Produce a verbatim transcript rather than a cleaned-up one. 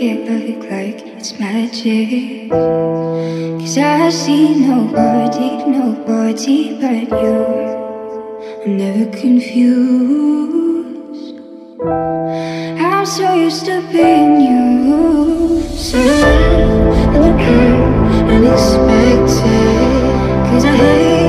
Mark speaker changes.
Speaker 1: it look like it's magic. Cause I see nobody, nobody but you. I'm never confused. I'm so used to being you. Sudden, unexpected. Cause I hate